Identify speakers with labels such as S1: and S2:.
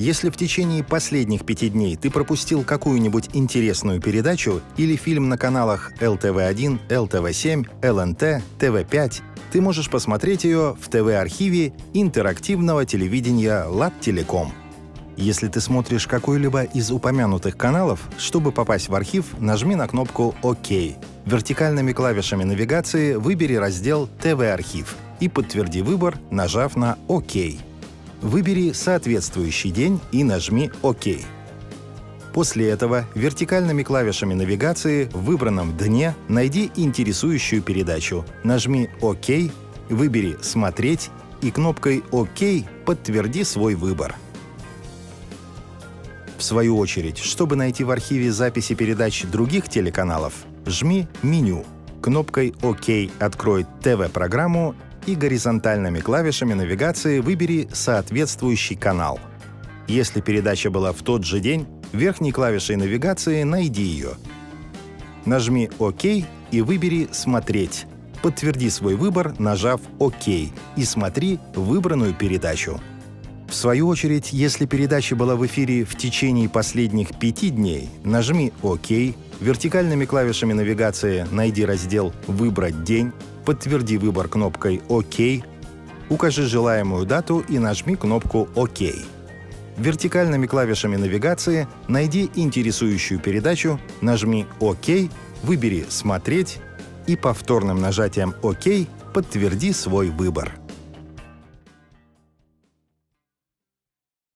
S1: Если в течение последних 5 дней ты пропустил какую-нибудь интересную передачу или фильм на каналах ЛТВ1, ЛТВ7, ЛНТ, ТВ5, ты можешь посмотреть ее в ТВ-архиве интерактивного телевидения Латтелеком. Если ты смотришь какой-либо из упомянутых каналов, чтобы попасть в архив, нажми на кнопку «Ок». Вертикальными клавишами навигации выбери раздел «ТВ-архив» и подтверди выбор, нажав на «Ок». Выбери соответствующий день и нажми «Ок». После этого вертикальными клавишами навигации в выбранном дне найди интересующую передачу, нажми «Ок», выбери «Смотреть» и кнопкой «Ок» подтверди свой выбор. В свою очередь, чтобы найти в архиве записи передач других телеканалов, жми «Меню». Кнопкой «Ок» открой ТВ-программу и горизонтальными клавишами навигации выбери соответствующий канал. Если передача была в тот же день, верхней клавишей навигации найди ее. Нажми «Ок» и выбери «Смотреть». Подтверди свой выбор, нажав «Ок», и смотри выбранную передачу. В свою очередь, если передача была в эфире в течение последних 5 дней, нажми «Ок», вертикальными клавишами навигации найди раздел «Выбрать день», подтверди выбор кнопкой «Ок», укажи желаемую дату и нажми кнопку «Ок». Вертикальными клавишами навигации найди интересующую передачу, нажми «Ок», выбери «Смотреть» и повторным нажатием «Ок» подтверди свой выбор.